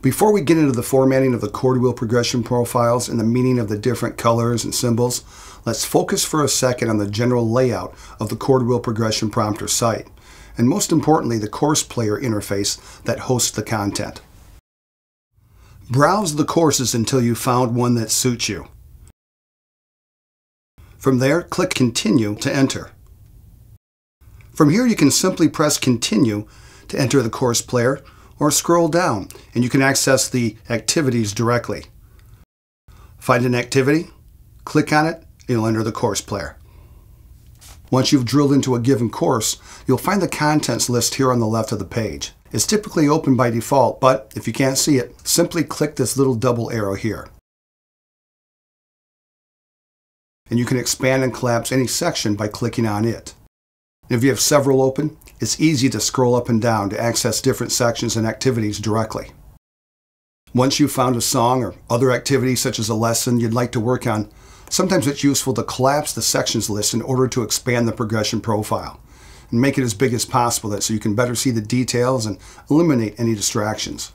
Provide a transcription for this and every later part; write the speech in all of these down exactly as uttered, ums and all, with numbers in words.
Before we get into the formatting of the chord wheel progression profiles and the meaning of the different colors and symbols, let's focus for a second on the general layout of the Chord Wheel Progression Prompter site, and most importantly, the course player interface that hosts the content. Browse the courses until you found one that suits you. From there, click Continue to enter. From here, you can simply press Continue to enter the course player, or scroll down and you can access the activities directly. Find an activity, click on it, and you'll enter the course player. Once you've drilled into a given course, you'll find the contents list here on the left of the page. It's typically open by default, but if you can't see it, simply click this little double arrow here. And you can expand and collapse any section by clicking on it. If you have several open, it's easy to scroll up and down to access different sections and activities directly. Once you've found a song or other activity such as a lesson you'd like to work on, sometimes it's useful to collapse the sections list in order to expand the progression profile and make it as big as possible so you can better see the details and eliminate any distractions.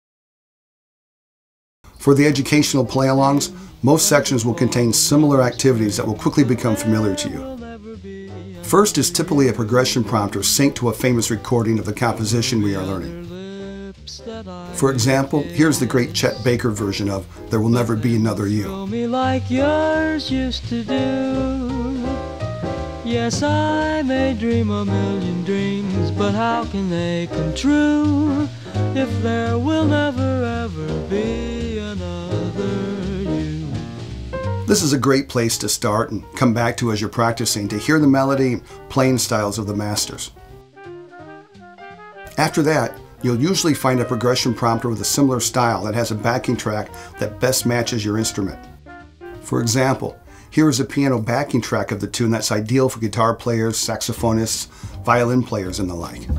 For the educational play-alongs, most sections will contain similar activities that will quickly become familiar to you. First is typically a progression prompter synced to a famous recording of the composition we are learning. For example, here's the great Chet Baker version of There Will Never Be Another You. Like yours used to do. Yes, I may dream a million dreams, but how can they come true if there will never ever be another you? This is a great place to start and come back to as you're practicing to hear the melody and playing styles of the masters. After that, you'll usually find a progression prompter with a similar style that has a backing track that best matches your instrument. For example, here is a piano backing track of the tune that's ideal for guitar players, saxophonists, violin players, and the like.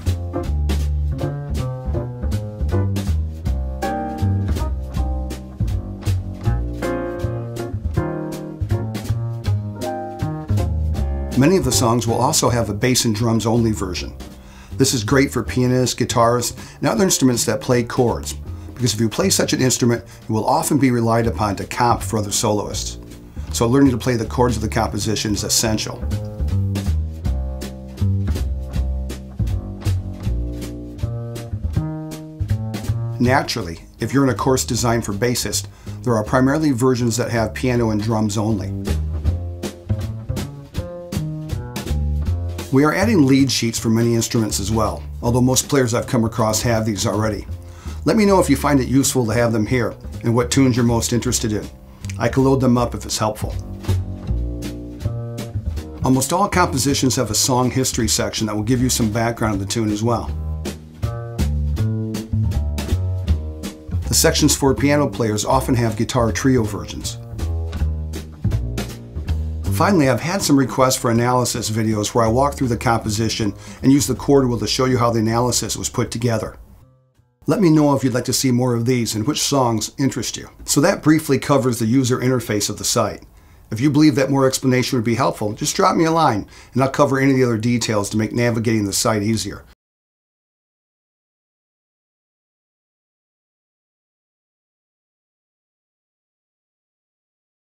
Many of the songs will also have a bass and drums only version. This is great for pianists, guitarists, and other instruments that play chords, because if you play such an instrument, it will often be relied upon to comp for other soloists. So learning to play the chords of the composition is essential. Naturally, if you're in a course designed for bassists, there are primarily versions that have piano and drums only. We are adding lead sheets for many instruments as well, although most players I've come across have these already. Let me know if you find it useful to have them here and what tunes you're most interested in. I can load them up if it's helpful. Almost all compositions have a song history section that will give you some background on the tune as well. The sections for piano players often have guitar trio versions. Finally, I've had some requests for analysis videos where I walk through the composition and use the chord wheel to show you how the analysis was put together. Let me know if you'd like to see more of these and which songs interest you. So that briefly covers the user interface of the site. If you believe that more explanation would be helpful, just drop me a line and I'll cover any of the other details to make navigating the site easier.